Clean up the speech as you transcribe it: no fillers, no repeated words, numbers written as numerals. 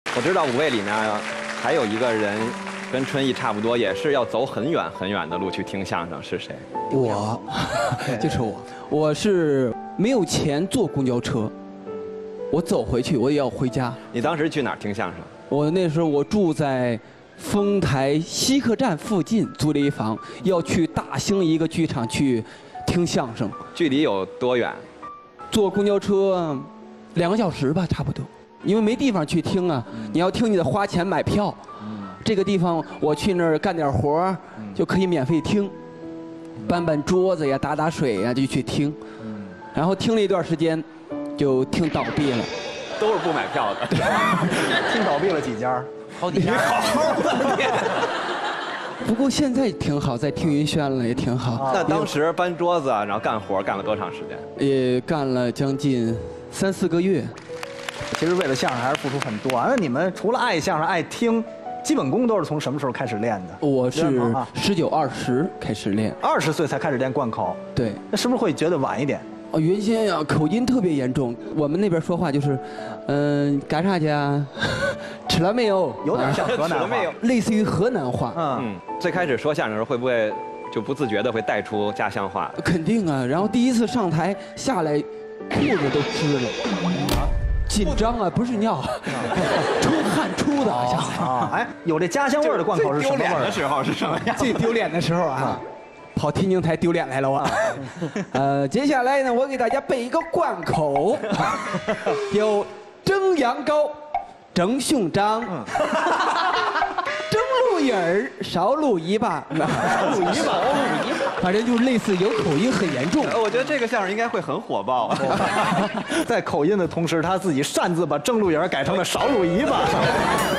我知道5位里面还有一个人跟春意差不多，也是要走很远很远的路去听相声，是谁？ 我，就是我。我是没有钱坐公交车，我走回去，我也要回家。 你当时去哪儿听相声？ 我那时候我住在丰台西客站附近，租了一房，要去大兴一个剧场去听相声。 距离有多远？ 坐公交车2个小时吧，差不多。因为没地方去听啊，你要听你得花钱买票。这个地方我去那儿干点活就可以免费听，搬搬桌子呀，打打水呀，就去听。然后听了一段时间，就听倒闭了。 都是不买票的。 听倒闭了几家？好几家。 不过现在挺好，在听云轩了也挺好。 那当时搬桌子然后干活干了多长时间？ 也干了将近3、4个月。 其实为了相声还是付出很多啊。那你们除了爱相声、爱听，基本功都是从什么时候开始练的？ 我是19、20开始练 ，20岁才开始练贯口。 对， 那是不是会觉得晚一点？ 哦，原先呀口音特别严重，我们那边说话就是，干啥去啊？吃了没有？ 有点像河南话， 类似于河南话。 最开始说相声的时候会不会就不自觉的会带出家乡话？ 肯定啊，然后第一次上台下来，裤子都湿了。紧张啊，不是尿，出汗出的啊！哎，有这家乡味儿的贯口是什么味儿？ 的时候是什么样？ 最丢脸的时候啊，跑天津台丢脸来了我。接下来呢，我给大家背一个贯口，有蒸羊羔、蒸熊掌、蒸鹿眼儿、烧鹿尾巴、反正就是类似有口音很严重。 我觉得这个相声应该会很火爆。 在口音的同时，他自己擅自把蒸鹿眼改成了烧鹿尾巴。